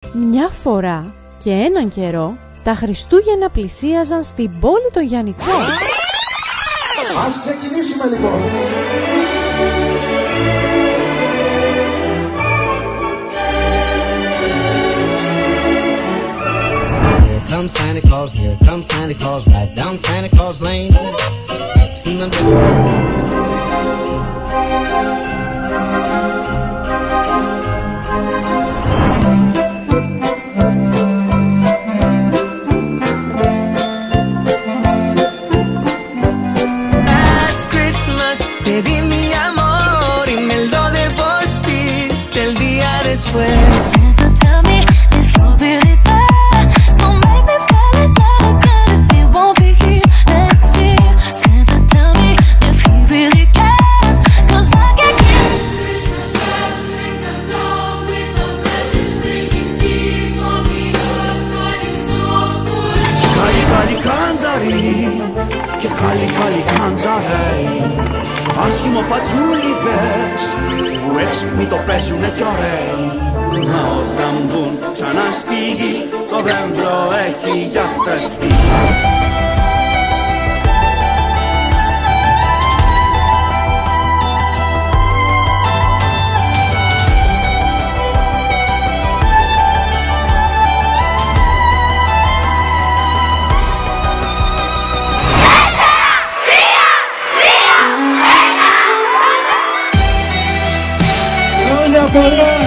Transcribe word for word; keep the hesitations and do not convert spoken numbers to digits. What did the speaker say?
Μια φορά και έναν καιρό τα Χριστούγεννα πλησίαζαν στην πόλη των Γιαννητσών. Ας ξεκινήσουμε λοιπόν. Here comes Santa Claus, here comes Santa Claus, right down Santa Claus Lane. Last Christmas te di mi amor y me lo devolviste el día después. Santa, tell me if you're really there. Don't make me fall in love again if you won't be here next year. Santa, tell me if he really cares, 'cause I can't get Christmas carols ring along with a message bringing peace on me. Good tidings of good. Kali kali kanzari, και καλή καλή καντζαρέι. Άσχημο φατσούλι δες, που έξυπνοι το παίζουνε κι ωραίοι. Μα όταν μπουν ξανά στη γη, το δέντρο έχει γιατρευτεί. Χρόνια πολλά!